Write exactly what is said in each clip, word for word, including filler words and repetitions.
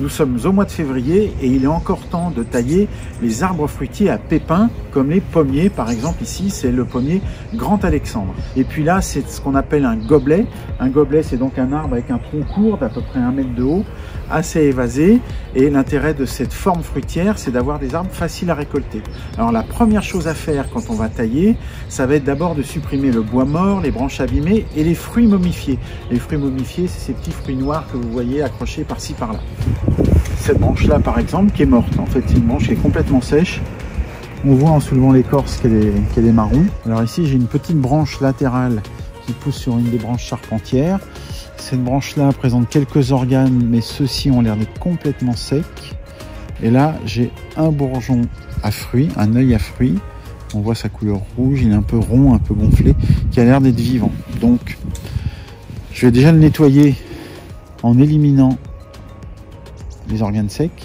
Nous sommes au mois de février et il est encore temps de tailler les arbres fruitiers à pépins comme les pommiers. Par exemple ici c'est le pommier Grand Alexandre. Et puis là c'est ce qu'on appelle un gobelet. Un gobelet c'est donc un arbre avec un tronc court d'à peu près un mètre de haut, assez évasé. Et l'intérêt de cette forme fruitière c'est d'avoir des arbres faciles à récolter. Alors la première chose à faire quand on va tailler, ça va être d'abord de supprimer le bois mort, les branches abîmées et les fruits momifiés. Les fruits momifiés c'est ces petits fruits noirs que vous voyez accrochés par-ci par-là. Cette branche là par exemple qui est morte, en fait c'est une branche qui est complètement sèche. On voit en soulevant l'écorce qu'elle est, qu'elle est marron. Alors ici j'ai une petite branche latérale qui pousse sur une des branches charpentières. Cette branche là présente quelques organes mais ceux-ci ont l'air d'être complètement secs. Et là j'ai un bourgeon à fruits, un œil à fruits. On voit sa couleur rouge, il est un peu rond, un peu gonflé, qui a l'air d'être vivant. Donc je vais déjà le nettoyer en éliminant les organes secs.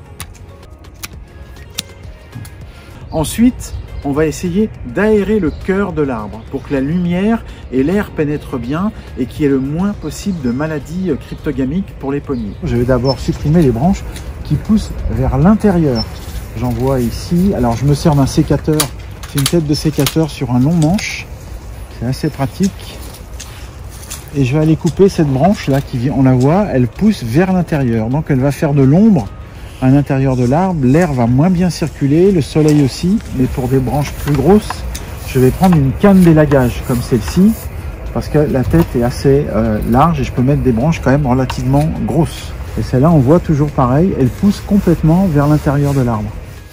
Ensuite, on va essayer d'aérer le cœur de l'arbre pour que la lumière et l'air pénètrent bien et qu'il y ait le moins possible de maladies cryptogamiques pour les pommiers. Je vais d'abord supprimer les branches qui poussent vers l'intérieur. J'en vois ici. Alors je me sers d'un sécateur. C'est une tête de sécateur sur un long manche. C'est assez pratique. Et je vais aller couper cette branche là qui vient, on la voit, elle pousse vers l'intérieur. Donc elle va faire de l'ombre à l'intérieur de l'arbre. L'air va moins bien circuler, le soleil aussi. Mais pour des branches plus grosses, je vais prendre une canne d'élagage comme celle-ci. Parce que la tête est assez euh, large et je peux mettre des branches quand même relativement grosses. Et celle-là, on voit toujours pareil, elle pousse complètement vers l'intérieur de l'arbre.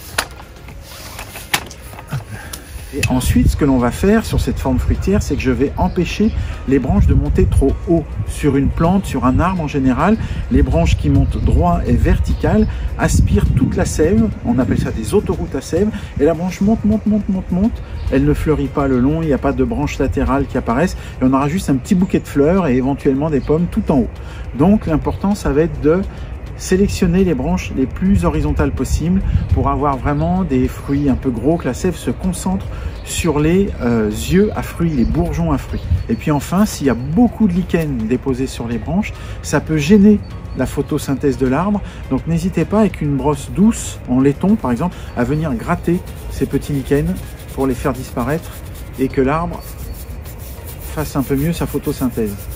Et ensuite, ce que l'on va faire sur cette forme fruitière, c'est que je vais empêcher les branches de monter trop haut. Sur une plante, sur un arbre en général, les branches qui montent droit et verticales aspirent toute la sève. On appelle ça des autoroutes à sève. Et la branche monte, monte, monte, monte, monte. Elle ne fleurit pas le long, il n'y a pas de branches latérales qui apparaissent. Et on aura juste un petit bouquet de fleurs et éventuellement des pommes tout en haut. Donc l'important, ça va être de sélectionner les branches les plus horizontales possibles pour avoir vraiment des fruits un peu gros, que la sève se concentre sur les euh, yeux à fruits, les bourgeons à fruits. Et puis enfin, s'il y a beaucoup de lichen déposés sur les branches, ça peut gêner la photosynthèse de l'arbre. Donc n'hésitez pas avec une brosse douce en laiton par exemple à venir gratter ces petits lichens pour les faire disparaître et que l'arbre fasse un peu mieux sa photosynthèse.